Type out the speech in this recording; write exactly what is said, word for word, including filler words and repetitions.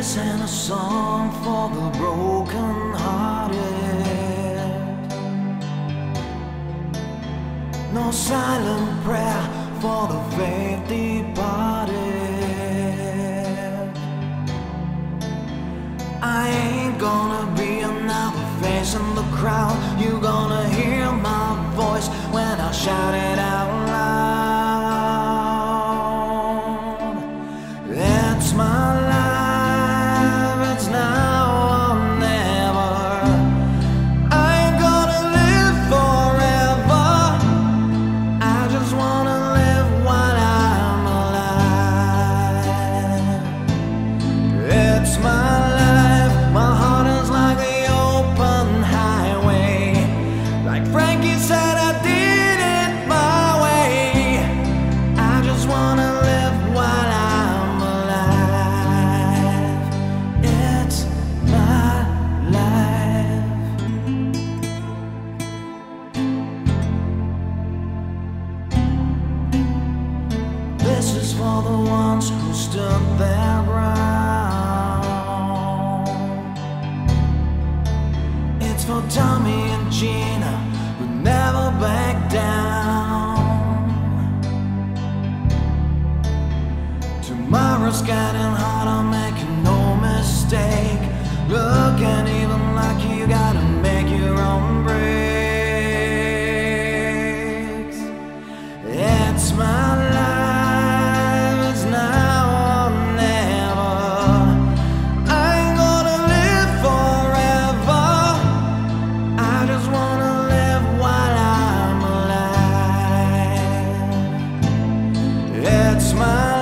This ain't a song for the broken-hearted, no silent prayer for the faith departed. I ain't gonna be another face in the crowd. You gonna hear my voice when I shout it out loud. It's my life, it's now or never. I ain't gonna live forever. I just wanna live while I'm alive. It's my life, my heart is like the open highway. Like Frankie said, I did it my way. I just wanna live while I'm alive. It's my life. This is for the ones who stood their ground. It's for Tommy and Gina who never back down. Tomorrow's getting harder, making no mistake. Looking even like you gotta make your own breaks. It's my life, it's now or never. I ain't gonna live forever. I just wanna live while I'm alive. It's my